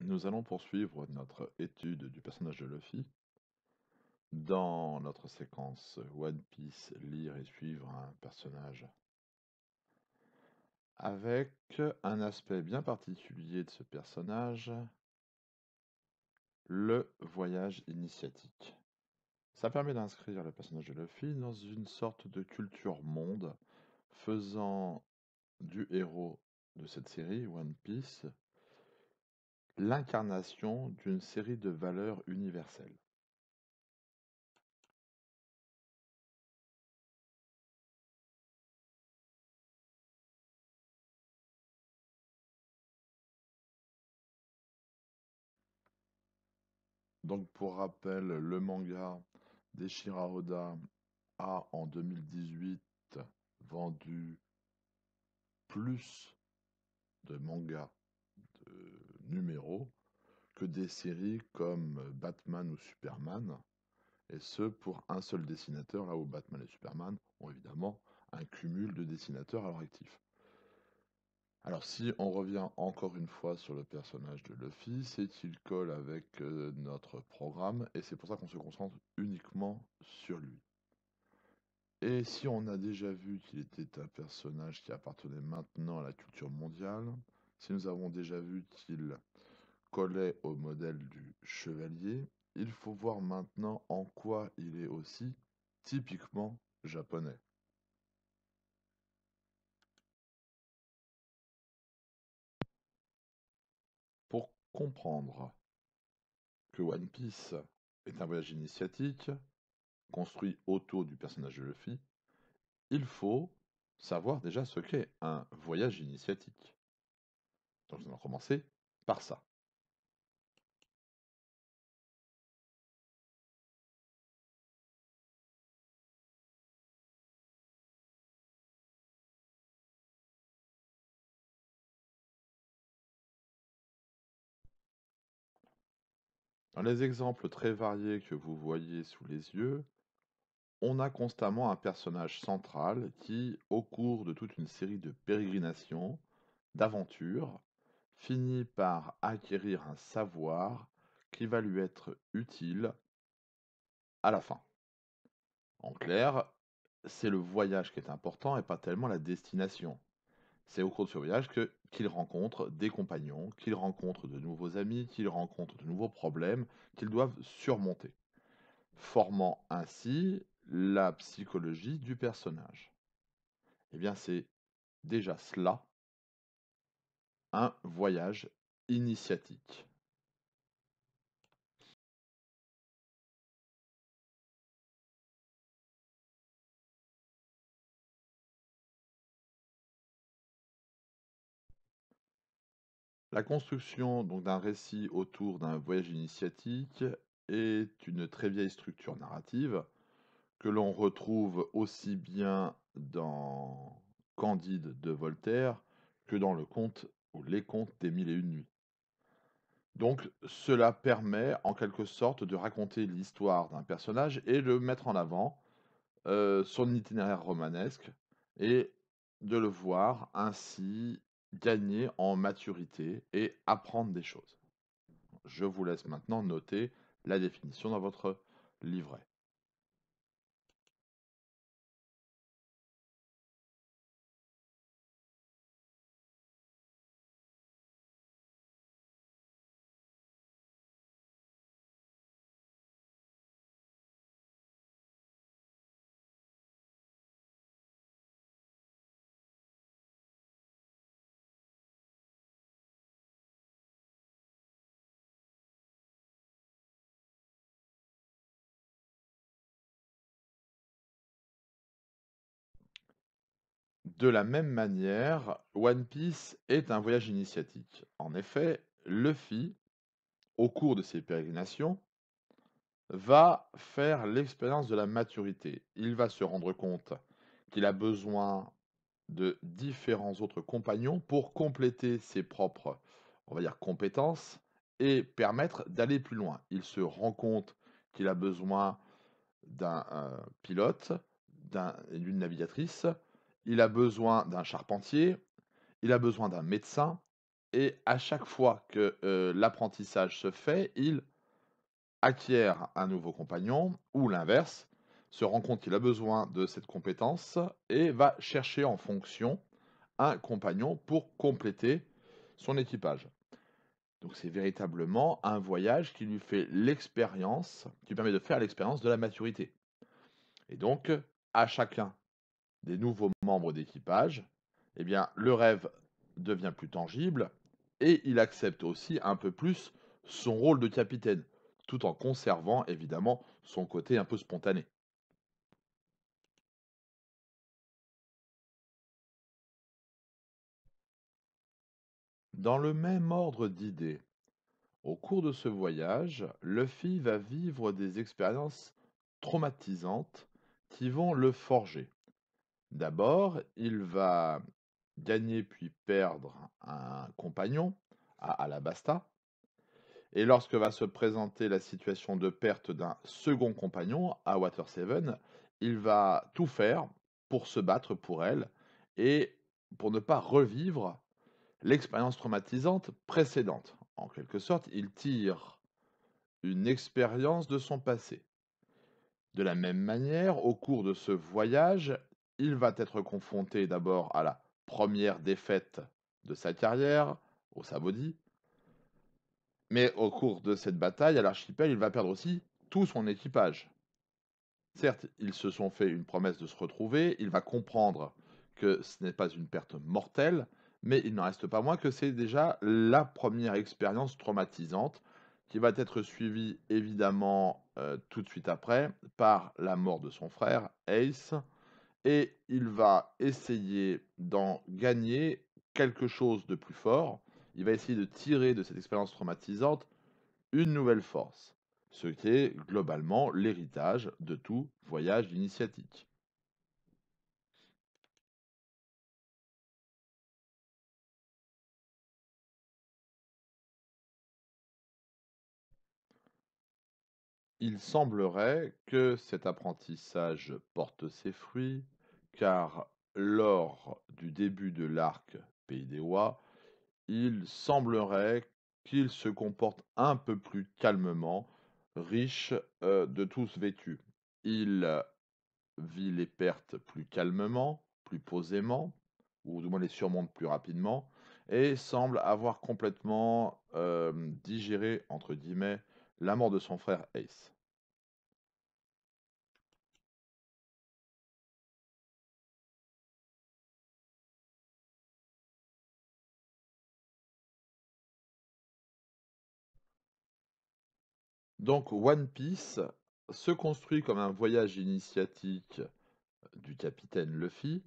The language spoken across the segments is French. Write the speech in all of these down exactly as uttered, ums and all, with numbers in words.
Nous allons poursuivre notre étude du personnage de Luffy dans notre séquence One Piece, lire et suivre un personnage avec un aspect bien particulier de ce personnage, le voyage initiatique. Ça permet d'inscrire le personnage de Luffy dans une sorte de culture monde, faisant du héros de cette série, One Piece, l'incarnation d'une série de valeurs universelles. Donc pour rappel, le manga d'Eshira Oda a en deux mille dix-huit vendu plus de mangas de numéros que des séries comme Batman ou Superman, et ce pour un seul dessinateur, là où Batman et Superman ont évidemment un cumul de dessinateurs à leur actif. Alors si on revient encore une fois sur le personnage de Luffy, c'est qu'il colle avec euh, notre programme, et c'est pour ça qu'on se concentre uniquement sur lui. Et si on a déjà vu qu'il était un personnage qui appartenait maintenant à la culture mondiale, si nous avons déjà vu qu'il collait au modèle du chevalier, il faut voir maintenant en quoi il est aussi typiquement japonais. Pour comprendre que One Piece est un voyage initiatique construit autour du personnage de Luffy, il faut savoir déjà ce qu'est un voyage initiatique. Donc nous allons commencer par ça. Dans les exemples très variés que vous voyez sous les yeux, on a constamment un personnage central qui, au cours de toute une série de pérégrinations, d'aventures, finit par acquérir un savoir qui va lui être utile à la fin. En clair, c'est le voyage qui est important et pas tellement la destination. C'est au cours de ce voyage que qu'il rencontre des compagnons, qu'il rencontre de nouveaux amis, qu'il rencontre de nouveaux problèmes qu'ils doivent surmonter, formant ainsi la psychologie du personnage. Eh bien, c'est déjà cela, un voyage initiatique. La construction donc d'un récit autour d'un voyage initiatique est une très vieille structure narrative que l'on retrouve aussi bien dans Candide de Voltaire que dans le conte ou les contes des Mille et Une Nuits. Donc cela permet en quelque sorte de raconter l'histoire d'un personnage et de mettre en avant euh, son itinéraire romanesque et de le voir ainsi gagner en maturité et apprendre des choses. Je vous laisse maintenant noter la définition dans votre livret. De la même manière, One Piece est un voyage initiatique. En effet, Luffy, au cours de ses pérégrinations, va faire l'expérience de la maturité. Il va se rendre compte qu'il a besoin de différents autres compagnons pour compléter ses propres, on va dire, compétences et permettre d'aller plus loin. Il se rend compte qu'il a besoin d'un euh, pilote, d'un- d'une navigatrice, il a besoin d'un charpentier, il a besoin d'un médecin, et à chaque fois que, heu, l'apprentissage se fait, il acquiert un nouveau compagnon ou l'inverse, se rend compte qu'il a besoin de cette compétence et va chercher en fonction un compagnon pour compléter son équipage. Donc c'est véritablement un voyage qui lui fait l'expérience, qui lui permet de faire l'expérience de la maturité. Et donc, à chacun des nouveaux membres d'équipage, eh bien, le rêve devient plus tangible et il accepte aussi un peu plus son rôle de capitaine, tout en conservant évidemment son côté un peu spontané. Dans le même ordre d'idées, au cours de ce voyage, Luffy va vivre des expériences traumatisantes qui vont le forger. D'abord, il va gagner puis perdre un compagnon à Alabasta. Et lorsque va se présenter la situation de perte d'un second compagnon à Water Seven, il va tout faire pour se battre pour elle et pour ne pas revivre l'expérience traumatisante précédente. En quelque sorte, il tire une expérience de son passé. De la même manière, au cours de ce voyage, il va être confronté d'abord à la première défaite de sa carrière, au Sabodi, mais au cours de cette bataille, à l'archipel, il va perdre aussi tout son équipage. Certes, ils se sont fait une promesse de se retrouver, il va comprendre que ce n'est pas une perte mortelle, mais il n'en reste pas moins que c'est déjà la première expérience traumatisante qui va être suivie évidemment euh, tout de suite après par la mort de son frère Ace, et il va essayer d'en gagner quelque chose de plus fort. Il va essayer de tirer de cette expérience traumatisante une nouvelle force, ce qui est globalement l'héritage de tout voyage initiatique. Il semblerait que cet apprentissage porte ses fruits, car lors du début de l'arc Pays des Oies, il semblerait qu'il se comporte un peu plus calmement, riche euh, de tous vêtus. Il euh, vit les pertes plus calmement, plus posément, ou du moins les surmonte plus rapidement, et semble avoir complètement euh, digéré, entre guillemets, la mort de son frère Ace. Donc One Piece se construit comme un voyage initiatique du capitaine Luffy,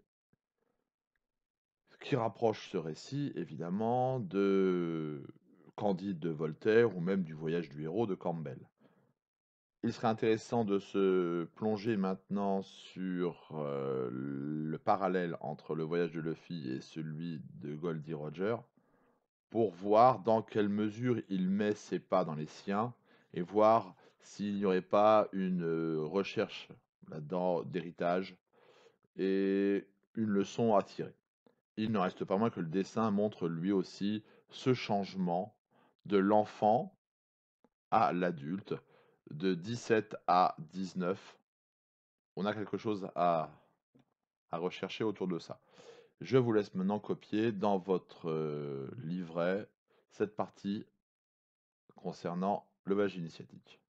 qui rapproche ce récit évidemment de Candide de Voltaire ou même du voyage du héros de Campbell. Il serait intéressant de se plonger maintenant sur euh, le parallèle entre le voyage de Luffy et celui de Goldie Roger pour voir dans quelle mesure il met ses pas dans les siens et voir s'il n'y aurait pas une euh, recherche là-dedans d'héritage et une leçon à tirer. Il ne reste pas moins que le dessin montre lui aussi ce changement de l'enfant à l'adulte, de dix-sept à dix-neuf. On a quelque chose à, à rechercher autour de ça. Je vous laisse maintenant copier dans votre euh, livret cette partie concernant le voyage initiatique.